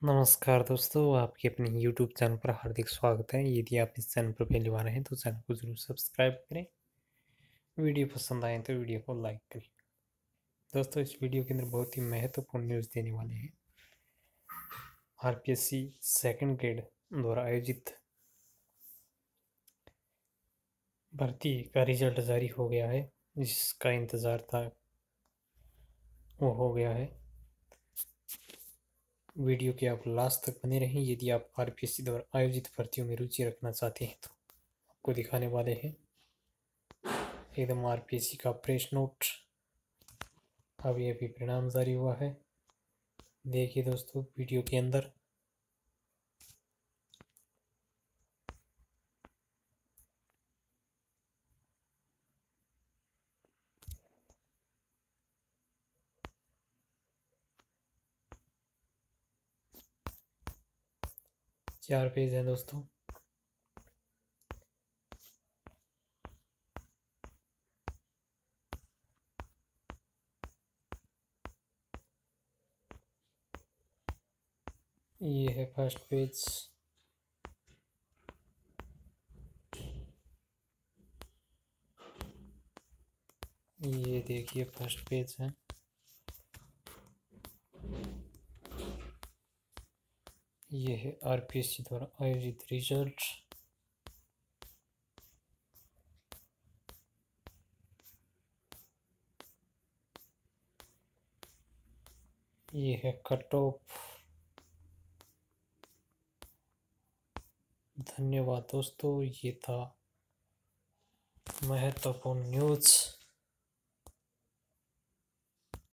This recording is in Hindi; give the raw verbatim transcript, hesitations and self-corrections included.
नमस्कार दोस्तों, आपके अपने यूट्यूब चैनल पर हार्दिक स्वागत है। यदि आप इस चैनल पर पहली बार हैं तो चैनल को ज़रूर सब्सक्राइब करें। वीडियो पसंद आए तो वीडियो को लाइक करें। दोस्तों, इस वीडियो के अंदर बहुत ही महत्वपूर्ण न्यूज़ देने वाले हैं। आरपीएससी सेकंड ग्रेड द्वारा आयोजित भर्ती का रिजल्ट जारी हो गया है। जिसका इंतज़ार था वो हो गया है। वीडियो के आप लास्ट तक बने रहें। यदि आप आरपीएससी द्वारा आयोजित भर्तियों में रुचि रखना चाहते हैं तो आपको दिखाने वाले हैं एकदम आरपीएससी का प्रेस नोट। अभी अभी परिणाम जारी हुआ है। देखिए दोस्तों वीडियो के अंदर। चार पेज हैं दोस्तों। ये है फर्स्ट पेज। ये देखिए फर्स्ट पेज है। ये है आरपीएससी द्वारा आयोजित रिजल्ट। ये है कट ऑफ। धन्यवाद दोस्तों, ये था महत्वपूर्ण न्यूज़।